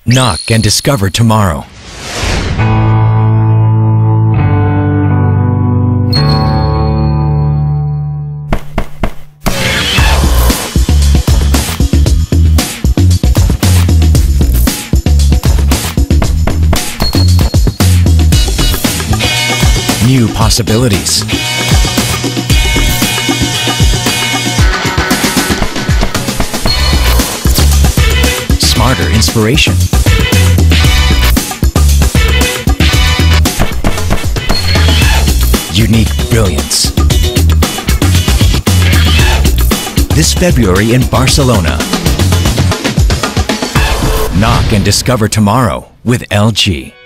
Knock and discover tomorrow. New possibilities. Smarter inspiration. Unique brilliance. This February in Barcelona. Knock and discover tomorrow with LG.